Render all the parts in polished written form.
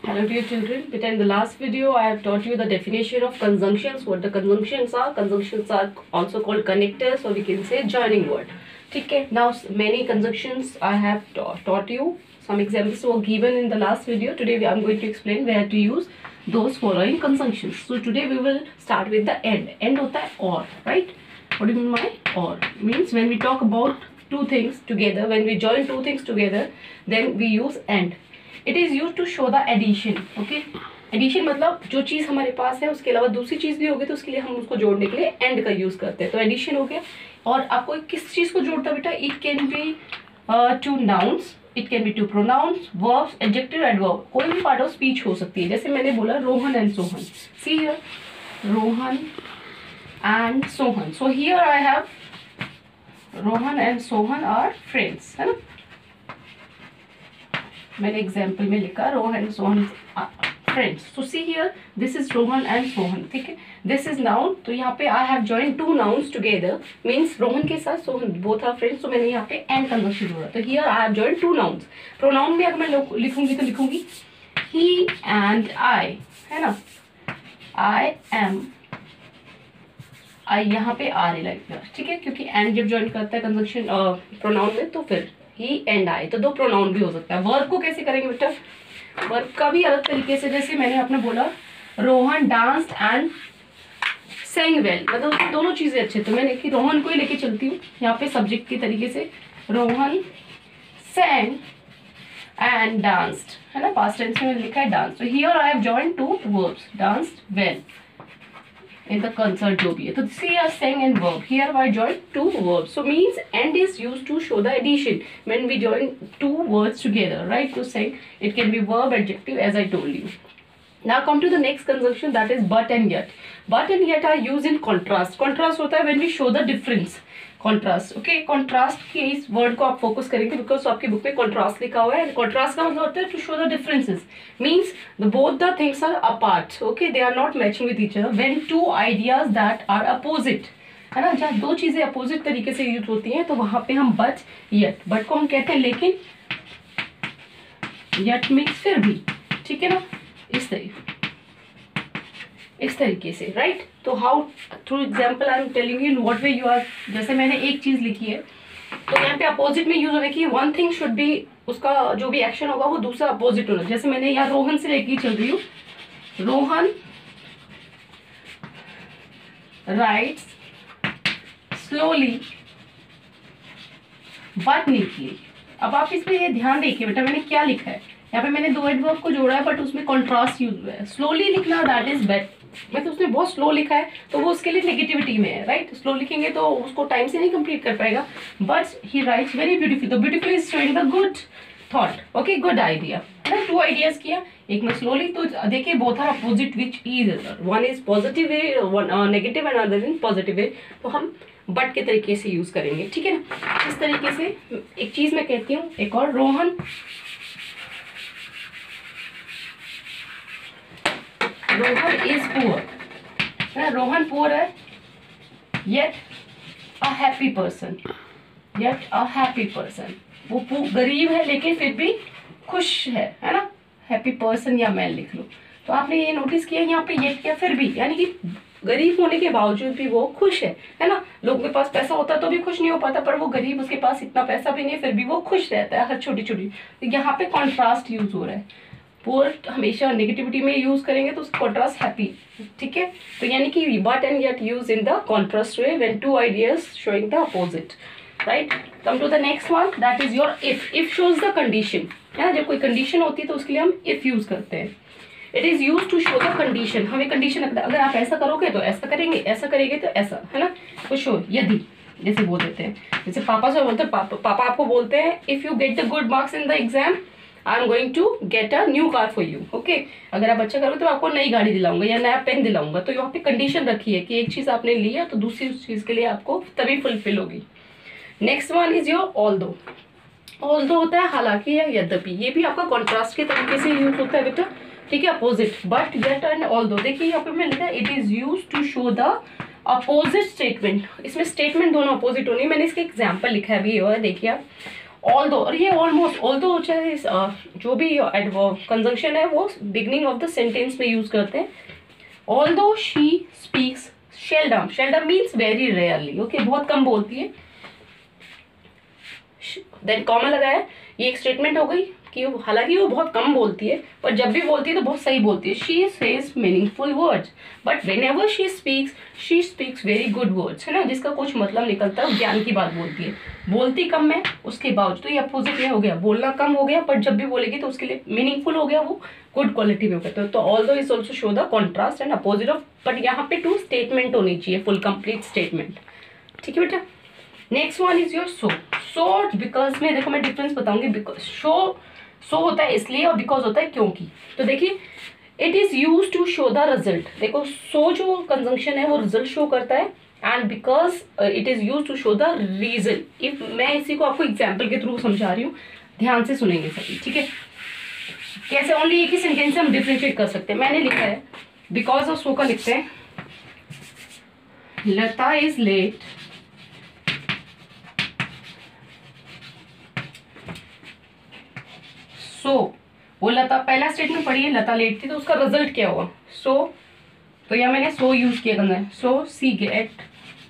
Hello dear children, but in the last video I have taught you the definition of conjunctions, what the conjunctions are. Conjunctions are also called connectors, or we can say joining word. Okay, now many conjunctions I have taught you. Some examples were given in the last video. Today I am going to explain where to use those following conjunctions. So today we will start with the end. End hota hai or, right? What do you mean by or? Means when we talk about two things together, when we join two things together, then we use and. It is use to show the addition. Okay, addition मतलब जो चीज़ हमारे पास है उसके अलावा दूसरी चीज़ भी होगी तो उसके लिए हम उसको जोड़ने के लिए एंड का यूज़ करते हैं. तो एडिशन हो गया. और आपको किस चीज़ को जोड़ता बेटा? It can be two nouns, it can be two pronouns, verbs, adjective, adverb. कोई भी पार्ट ऑफ स्पीच हो सकती है. जैसे मैंने बोला Rohan and Sohan. See here, Rohan and Sohan. So here I have Rohan and Sohan are friends, है ना. मैंने एग्जाम्पल में लिखा Rohan and Sohan friends. So see here, this is Rohan and Sohan. ठीक है, दिस इज नाउन. तो यहाँ पे I have join two nouns together. Means Rohan के साथ सोहन बोथ आर फ्रेंड्स. तो मैंने यहाँ पे एंड कंजंक्शन जोड़ा. तो here I have join two nouns. Pronoun भी अगर मैं लिखूंगी तो लिखूंगी ही एंड आई, है ना. आई एम, आई यहाँ पे आर ए लाइक दैट. ठीक है, क्योंकि एंड जब ज्वाइन करता है कंजंक्शन प्रोनाउन में तो फिर ही एंड आई. तो दो प्रोनाउन भी हो सकता है. वर्ब को कैसे करेंगे बेटा? वर्ब का भी अलग तरीके से. जैसे मैंने आपने बोला Rohan danced and sang well, मतलब दोनों चीजें अच्छे. तो मैंने कि रोहन को ही लेके चलती हूँ यहाँ पे सब्जेक्ट की तरीके से. रोहन सेंग एंड डांस्ड, है ना. पास्ट टेंस में लिखा है डांस. तो here I have joined two verbs, danced well in the concert जो भी है. तो see a sang and verb. Here I join two verbs. So means and is used to show the addition when we join two words together, right? To sang, it can be verb, adjective, as I told you. Now come to the next conjunction, that is but and yet. But and yet are used in contrast. Contrast होता है when we show the difference. Contrast. Okay, contrast के इस word को आप focus करेंगे because आपकी book में contrast लिखा हुआ है. कॉन्ट्रास्ट का मतलब होता है to show the differences. Means both the things are apart. Okay, they are not matching with each other. When two ideas that are opposite, है ना. जहाँ दो चीजें अपोजिट तरीके से यूज होती हैं तो वहां पे हम बट यट. बट को हम कहते हैं लेकिन, यट मीन्स फिर भी. ठीक है ना, इस तरीके से, राइट. तो how through example I am telling you what way you are. जैसे मैंने एक चीज लिखी है तो यहाँ पे अपोजिट में यूज होने की वन थिंग शुड बी, उसका जो भी एक्शन होगा वो दूसरा अपोजिट होना. जैसे मैंने यहाँ रोहन से लेके चल रही हूँ. Rohan writes slowly but neatly. अब आप इसमें ये ध्यान देखिए बेटा, मैंने क्या लिखा है यहाँ पे. मैंने दो एडवर्ब को जोड़ा है बट उसमें कॉन्ट्रास्ट यूज हुआ है. स्लोली लिखना दैट इज बेट, मतलब उसने बहुत स्लो लिखा है तो वो उसके लिए नेगेटिविटी में है, राइट. स्लो लिखेंगे तो उसको टाइम से नहीं कंप्लीट कर पाएगा. But he writes very beautiful. तो beautiful is showing the good thought. Okay, good idea. Two ideas किया, एक में स्लोली. तो देखिए both are opposite which is one is positive way, one negative and other in positive way. तो हम but के तरीके से यूज करेंगे. ठीक है ना. इस तरीके से एक चीज मैं कहती हूँ एक और. Rohan is poor, Rohan poor है yet a happy person. Yet a happy person, वो गरीब है लेकिन फिर भी खुश है ना. हैप्पी पर्सन या मैन लिख लो. तो आपने ये नोटिस किया यहाँ पे येट क्या फिर भी, यानी कि गरीब होने के बावजूद भी वो खुश है ना. लोगों के पास पैसा होता तो भी खुश नहीं हो पाता, पर वो गरीब, उसके पास इतना पैसा भी नहीं फिर भी वो खुश रहता है हर छोटी छोटी. तो यहाँ पे कॉन्ट्रास्ट यूज हो रहा है. पुअर हमेशा नेगेटिविटी में यूज करेंगे तो उसका कॉन्ट्रास्ट हैप्पी. ठीक है, तो यानी कि but and yet use in the contrast way when two ideas showing the opposite, right. Come to the next one, that is your if. If shows the condition, है ना. जब कोई कंडीशन होती है तो उसके लिए हम इफ यूज करते हैं. It is use to show the condition. हमें कंडीशन, अगर आप ऐसा करोगे तो ऐसा करेंगे, ऐसा करेंगे तो ऐसा, है ना. तो शो यदि, जैसे बोल देते हैं, जैसे पापा से बोलते हैं, पापा आपको बोलते हैं if you get the good marks in the exam I am going to get a new car for you. Okay, अगर आप अच्छा करोगे तो आपको नई गाड़ी दिलाऊंगा या नया पेन दिलाऊंगा. तो यहाँ पे कंडीशन रखी है कि एक चीज आपने लिया तो दूसरी चीज के लिए आपको तभी फुलफिल होगी. Next one is your although. Although होता है हालांकि या यद्यपि. ये भी आपका कॉन्ट्रास्ट के तरीके से यूज होता है बेटा. ठीक है, अपोजिट. But yet and although. देखिए यहाँ पे मैंने लिखा it is use to show the opposite statement. इसमें स्टेटमेंट दोनों अपोजिट होनी. मैंने इसका एग्जाम्पल लिखा है अभी, और देखिए आप. ऑल्दो, और ये ऑलमोस्ट, ऑल्दो चाहे जो भी कंजंक्शन है वो बिगनिंग ऑफ द सेंटेंस में यूज करते हैं. Although she speaks seldom, seldom means very rarely, okay, बहुत कम बोलती है. देन कॉमा लगाया, ये एक स्टेटमेंट हो गई कि हालांकि वो बहुत कम बोलती है, पर जब भी बोलती है तो बहुत सही बोलती है. She says meaningful words, but whenever she speaks very good words, है ना, जिसका कुछ मतलब निकलता है, ज्ञान की बात बोलती है. बोलती कम है उसके बावजूद, तो ये अपोजिट में हो गया, बोलना कम हो गया पर जब भी बोलेगी तो उसके लिए मीनिंगफुल हो गया, वो गुड क्वालिटी में हो गया. तो although is also show the contrast and opposite of, but यहाँ पे 2 स्टेटमेंट होनी चाहिए, फुल कंप्लीट स्टेटमेंट. ठीक है बेटा. Next one is your so. So because में देखो मैं डिफरेंस बताऊंगी. बिकॉज सो होता है इसलिए और बिकॉज होता है क्योंकि. तो देखिए, it is use to show the result. देखो सो जो कंजंक्शन है वो रिजल्ट शो करता है, and because it is use to show the reason. If मैं इसी को आपको एग्जाम्पल के थ्रू समझा रही हूँ, ध्यान से सुनेंगे सभी. ठीक है, कैसे ओनली एक ही सेंटेंस से हम डिफ्रेंशिएट कर सकते हैं. मैंने लिखा है बिकॉज ऑफ सो का लिखते हैं, लता इज लेट सो. वो लता, पहला स्टेटमेंट पढ़िए, लता लेट थी तो उसका रिजल्ट क्या हुआ, सो. तो यहाँ मैंने सो यूज किया करना है. So she get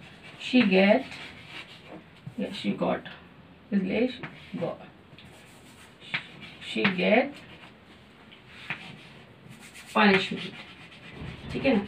she got, इसलिए शी गेट पनिशमेंट. ठीक है ना,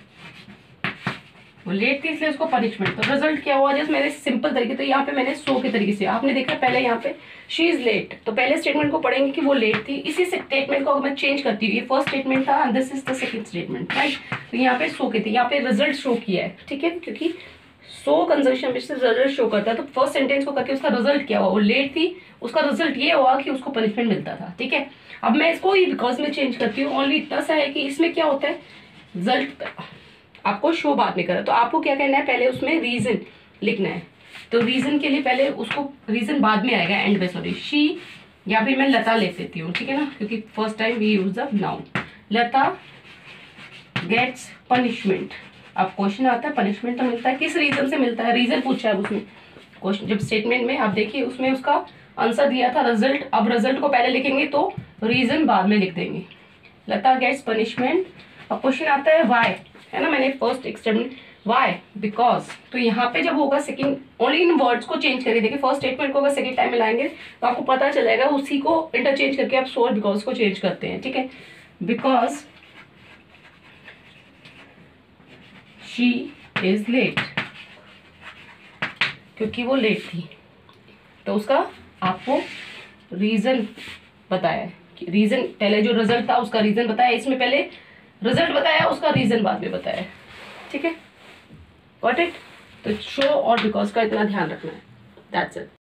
वो लेट थी इसलिए उसको पनिशमेंट. तो रिजल्ट क्या हुआ, जैसे मेरे सिंपल तरीके, तो यहाँ पे मैंने सो के तरीके से, आपने देखा पहले यहाँ पे शी इज लेट, तो पहले स्टेटमेंट को पढ़ेंगे कि वो लेट थी. इसी स्टेटमेंट को अगर मैं चेंज करती हूँ, ये फर्स्ट स्टेटमेंट था and this is the second statement, right. तो यहाँ पे सो के थी, यहाँ पे रिजल्ट शो किया है. ठीक है, क्योंकि सो कंजंक्शन में से रिजल्ट शो करता है, तो फर्स्ट सेंटेंस को करके उसका रिजल्ट क्या हुआ, वो लेट थी, उसका रिजल्ट ये हुआ कि उसको पनिशमेंट मिलता था. ठीक है, अब मैं इसको ही बिकॉज में चेंज करती हूँ. ओनली इतना सा है कि इसमें क्या होता है, रिजल्ट आपको शो बाद में करा, तो आपको क्या करना है, पहले उसमें रीजन लिखना है. तो रीजन के लिए पहले उसको, रीजन बाद में आएगा एंड में, सॉरी. शी, या फिर मैं लता ले लेती हूँ. ठीक है ना, क्योंकि first time we use the noun. Lata gets punishment. अब क्वेश्चन आता है पनिशमेंट तो मिलता है, किस रीजन से मिलता है, रीजन पूछा है उसमें क्वेश्चन. जब स्टेटमेंट में आप देखिए उसमें उसका आंसर दिया था रिजल्ट. अब रिजल्ट को पहले लिखेंगे तो रीजन बाद में लिख देंगे. Lata gets punishment. अब क्वेश्चन आता है वाई, है ना, मैंने फर्स्ट एक्सटेंड वाई बिकॉज. तो यहाँ पे जब होगा सेकंड, ओनली इन वर्ड्स को चेंज करके देखिए, फर्स्ट स्टेटमेंट को अगर सेकंड टाइम में लाएंगे तो आपको पता चलेगा, उसी को इंटरचेंज करके आप सो बिकॉज को चेंज करते हैं. ठीक है, बिकॉज शी इज लेट, क्योंकि वो लेट थी, तो उसका आपको रीजन बताया. रीजन पहले जो रिजल्ट था उसका रीजन बताया, इसमें पहले रिजल्ट बताया, उसका रीजन बाद में बताया. ठीक है, गॉट इट. तो शो और बिकॉज का इतना ध्यान रखना है. That's it.